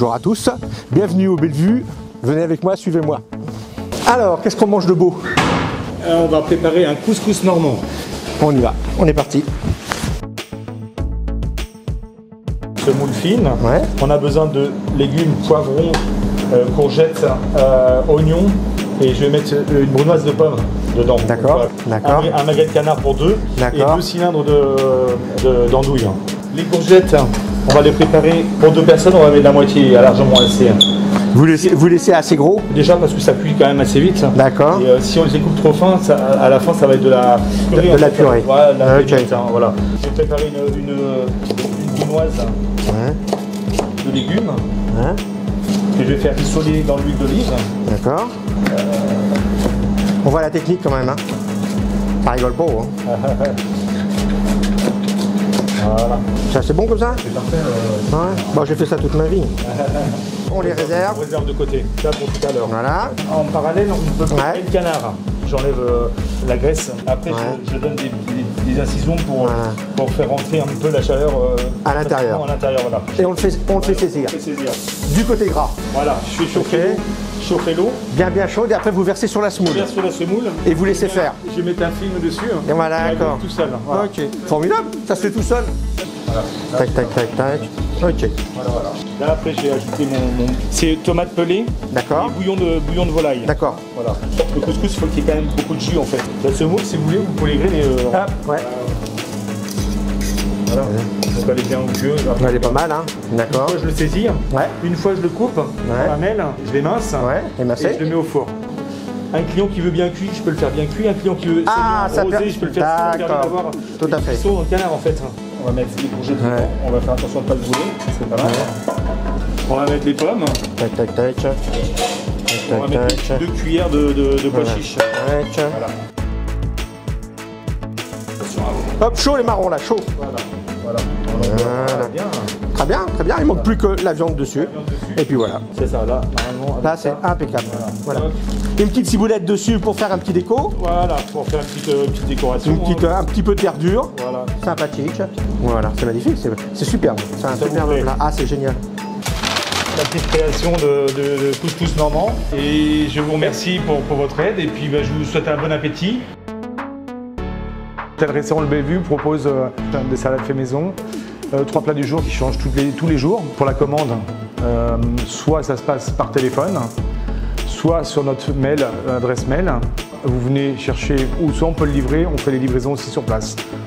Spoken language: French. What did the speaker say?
bonjour à tous, bienvenue au Bellevue, venez avec moi, suivez-moi. Alors, qu'est-ce qu'on mange de beau? On va préparer un couscous normand. On y va, on est parti. Semoule fine, Ouais. on a besoin de légumes, poivrons, courgettes, oignons, et je vais mettre une brunoise de pommes dedans. D'accord, d'accord. Un magret de canard pour deux, et D'accord. 2 cylindres d'andouille. Les courgettes, on va les préparer pour 2 personnes, on va mettre la moitié, à largement assez. Vous laissez assez gros? Déjà parce que ça cuit quand même assez vite. D'accord. Et si on les coupe trop fin, à la fin ça va être de la purée. De la purée. Voilà, de la Ok. purée, voilà. Je vais préparer une brunoise Ouais. de légumes Ouais. que je vais faire rissoler dans l'huile d'olive. D'accord. On voit la technique quand même, hein. Ça rigole pas, hein. Voilà. Ça c'est bon comme ça? C'est parfait. Ouais. Bon, j'ai fait ça toute ma vie. On les réserve. On réserve de côté. Ça pour tout à l'heure. Voilà. En parallèle, on peut préparer Ouais. le canard. J'enlève la graisse. Après, Ouais. je donne des incisions pour faire rentrer un peu la chaleur À l'intérieur. À l'intérieur, voilà. Et on le fait saisir. Je fais saisir. Du côté gras. Voilà, je fais chauffer Ok. chauffer l'eau, Bien chaude et après vous versez sur la je semoule. verse sur la semoule. Et vous laissez faire. Je vais mettre un film dessus. Et voilà, il d'accord. va tout seul. Voilà. Ok. Formidable. Ça se fait tout seul. Voilà. Tac, tac, tac, tac. Ok. Voilà. Là, après, j'ai ajouté mon... C'est tomate pelée D'accord. et bouillon de volaille. D'accord. Voilà. Le couscous, il faut qu'il y ait quand même beaucoup de jus, en fait. La semoule, si vous voulez, vous pouvez l'égrer, mais... Ouais. Voilà. Donc, elle est bien au jeu. Ouais, elle est pas mal, hein. D'accord. Une fois, je le saisis. Ouais. Une fois, je le coupe dans la mêle. Je l'émince. Ouais. Et Et je le mets au four. Un client qui veut bien cuit, je peux le faire bien cuit. Un client qui veut Ah, ça rosé, per- je peux le faire sans D'accord. d'avoir Tout à fait. dans le canard, en fait. On va mettre les courgettes dedans. Ouais. On va faire attention de ne pas le brûler. C'est pas mal. On va mettre les pommes. Tac, tac, tac. Tac, On va tac, mettre tac. 2 cuillères de pois Voilà. chiches. Tac. Voilà. Attention à vous. Hop, chaud les marrons là, chaud. Voilà. Voilà. Bien. Très bien, très bien. Il manque plus que la viande dessus. Et puis voilà. C'est ça, là, normalement. Là, avec c'est ça. impeccable. Voilà. Hop. Une petite ciboulette dessus pour faire un petit déco. Voilà, pour faire une petite décoration. Un petit peu de verdure. Voilà. Sympathique. Voilà, c'est magnifique. C'est superbe. C'est un Ça vous superbe plaît? plat. Ah, c'est génial. La petite création de couscous normand. Et je vous remercie pour votre aide. Et puis, je vous souhaite un bon appétit. Tel restaurant Le Bellevue propose des salades fait maison, 3 plats du jour qui changent tous les jours. Pour la commande, soit ça se passe par téléphone, soit sur notre mail, adresse mail. Vous venez chercher, ou soit on peut le livrer, on fait les livraisons aussi sur place.